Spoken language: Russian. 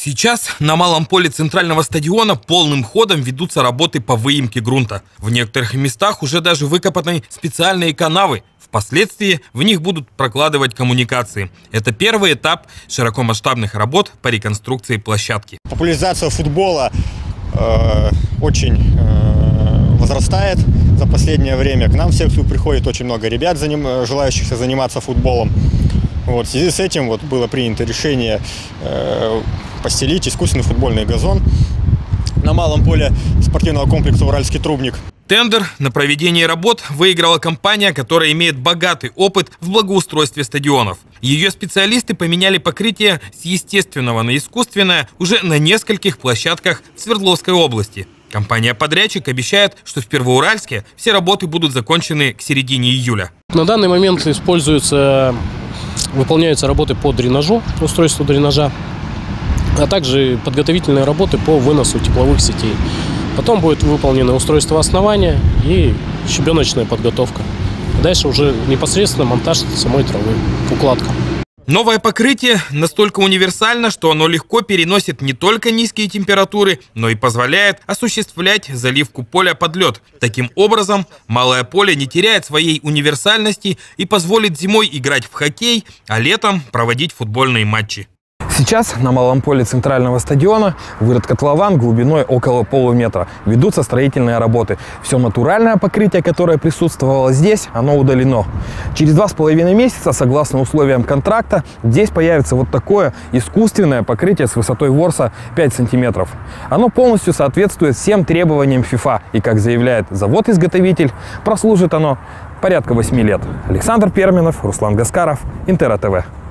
Сейчас на малом поле центрального стадиона полным ходом ведутся работы по выемке грунта. В некоторых местах уже даже выкопаны специальные канавы. Впоследствии в них будут прокладывать коммуникации. Это первый этап широкомасштабных работ по реконструкции площадки. Популяризация футбола очень возрастает за последнее время. К нам в секцию приходит очень много ребят, желающих заниматься футболом. В связи с этим было принято решение постелить искусственный футбольный газон на малом поле спортивного комплекса «Уральский трубник». Тендер на проведение работ выиграла компания, которая имеет богатый опыт в благоустройстве стадионов. Ее специалисты поменяли покрытие с естественного на искусственное уже на нескольких площадках в Свердловской области. Компания-подрядчик обещает, что в Первоуральске все работы будут закончены к середине июля. На данный момент выполняются работы по дренажу, устройству дренажа, а также подготовительные работы по выносу тепловых сетей. Потом будет выполнено устройство основания и щебеночная подготовка. Дальше уже непосредственно монтаж самой травы, укладка. Новое покрытие настолько универсально, что оно легко переносит не только низкие температуры, но и позволяет осуществлять заливку поля под лед. Таким образом, малое поле не теряет своей универсальности и позволит зимой играть в хоккей, а летом проводить футбольные матчи. Сейчас на малом поле центрального стадиона вырыт котлован глубиной около полуметра. Ведутся строительные работы. Все натуральное покрытие, которое присутствовало здесь, оно удалено. Через 2,5 месяца, согласно условиям контракта, здесь появится вот такое искусственное покрытие с высотой ворса 5 сантиметров. Оно полностью соответствует всем требованиям ФИФА. И, как заявляет завод-изготовитель, прослужит оно порядка 8 лет. Александр Перминов, Руслан Гаскаров, Интера ТВ.